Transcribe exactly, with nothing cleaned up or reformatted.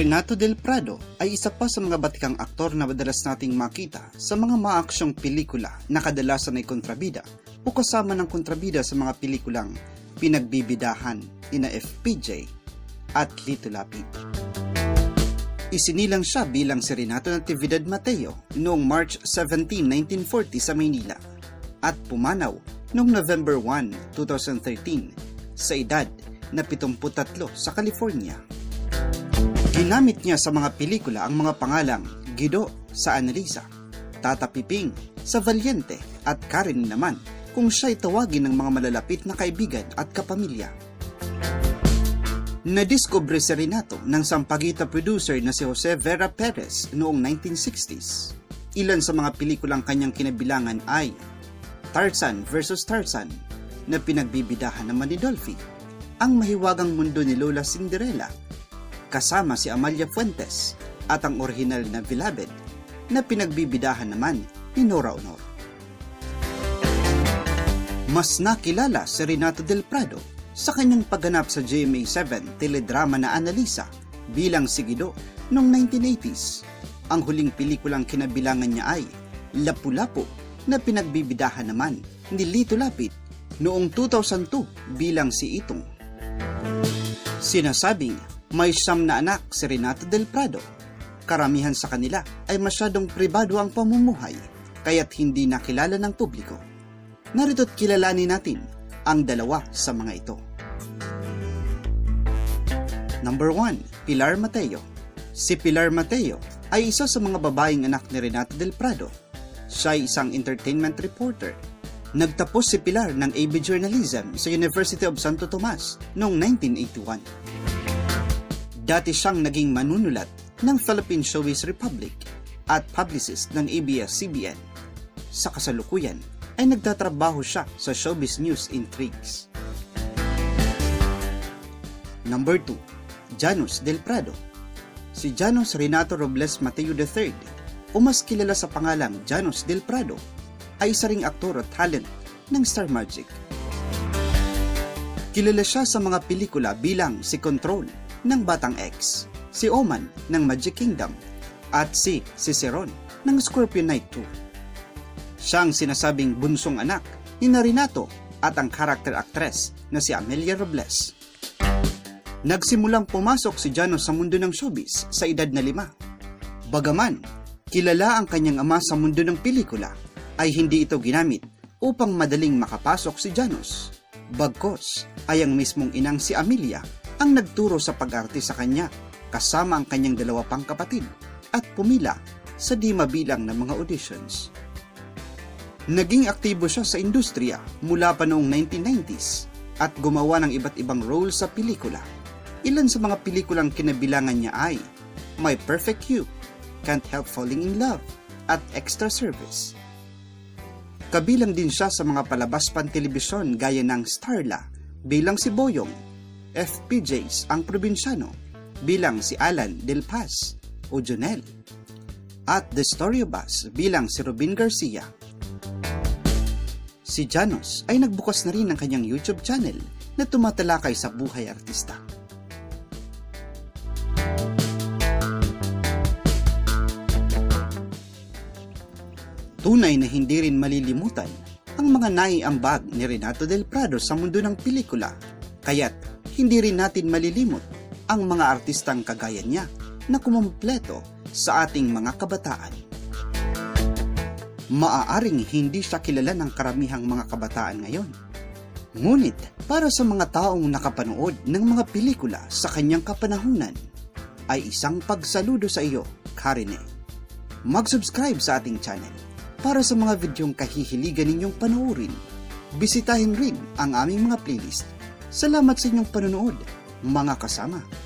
Renato del Prado ay isa pa sa mga batikang aktor na madalas nating makita sa mga maaksyong pelikula na kadalasan ay kontrabida o kasama ng kontrabida sa mga pelikulang pinagbibidahan ina F P J at Lito Lapid. Isinilang siya bilang si Renato Natividad Mateo noong March seventeenth, nineteen forty sa Maynila at pumanaw noong November first, two thousand thirteen sa edad na pitungput tatlo sa California. Ginamit niya sa mga pelikula ang mga pangalang Guido sa Annalisa, Tata Piping sa Valiente at Karen naman kung siya'y tawagin ng mga malalapit na kaibigan at kapamilya. Nadiskubre si Renato ng sampagita producer na si Jose Vera Perez noong nineteen sixties. Ilan sa mga pelikulang kanyang kinabilangan ay Tarzan versus Tarzan na pinagbibidahan naman ni Dolphy, Ang Mahiwagang Mundo ni Lola Cinderella kasama si Amalia Fuentes at ang orihinal na Beloved na pinagbibidahan naman ni Nora Honor. Mas nakilala si Renato del Prado sa kanyang pagganap sa G M A seven teledrama na Annalisa bilang si Guido noong nineteen eighties. Ang huling pelikulang kinabilangan niya ay Lapu-Lapu na pinagbibidahan naman ni Lito Lapid noong two thousand two bilang si Itong. Sinasabing may siyam na anak si Renato del Prado. Karamihan sa kanila ay masyadong pribado ang pamumuhay kaya't hindi nakilala ng publiko. Narito't kilalanin natin ang dalawa sa mga ito. Number one. Pilar Mateo. Si Pilar Mateo ay isa sa mga babaeng anak ni Renato del Prado. Siya ay isang entertainment reporter. Nagtapos si Pilar ng A B Journalism sa University of Santo Tomas noong nineteen eighty-one. Dati siyang naging manunulat ng Philippine Showbiz Republic at publicist ng A B S C B N. Sa kasalukuyan ay nagtatrabaho siya sa Showbiz News Intrigues. Number two. Janos del Prado. Si Janos Renato Robles Mateo the third, o mas kilala sa pangalang Janos del Prado, ay isa ring aktor at talent ng Star Magic. Kilala siya sa mga pelikula bilang si Control ng Batang X, si Oman ng Magic Kingdom, at si Ciceron ng Scorpion Knight two. Siya ang sinasabing bunsong anak ni Renato at ang character actress na si Amelia Robles. Nagsimulang pumasok si Janos sa mundo ng showbiz sa edad na lima. Bagaman, kilala ang kanyang ama sa mundo ng pelikula, ay hindi ito ginamit upang madaling makapasok si Janos. Bagkos ay ang mismong inang si Amelia ang nagturo sa pag-arte sa kanya kasama ang kanyang dalawa pang kapatid at pumila sa di mabilang na mga auditions. Naging aktibo siya sa industriya mula pa noong nineteen nineties at gumawa ng iba't ibang role sa pelikula. Ilan sa mga pelikulang kinabilangan niya ay My Perfect You, Can't Help Falling in Love at Extra Service. Kabilang din siya sa mga palabas pan-telebisyon gaya ng Starla bilang si Boyong, F P Js ang Probinsyano bilang si Alan Del Paz o Jonel, at The Story of Us bilang si Robin Garcia. Si Janos ay nagbukas na rin ng kanyang YouTube channel na tumatalakay sa buhay artista. Tunay na hindi rin malilimutan ang mga naiambag ni Renato del Prado sa mundo ng pelikula, kaya't hindi rin natin malilimot ang mga artistang kagaya niya na kumumpleto sa ating mga kabataan. Maaaring hindi siya kilala ng karamihang mga kabataan ngayon. Ngunit para sa mga taong nakapanood ng mga pelikula sa kanyang kapanahunan, ay isang pagsaludo sa iyo, Karine. Mag-subscribe sa ating channel para sa mga videong kahihiligan ninyong panoorin. Bisitahin rin ang aming mga playlist. Salamat sa inyong panonood, mga kasama.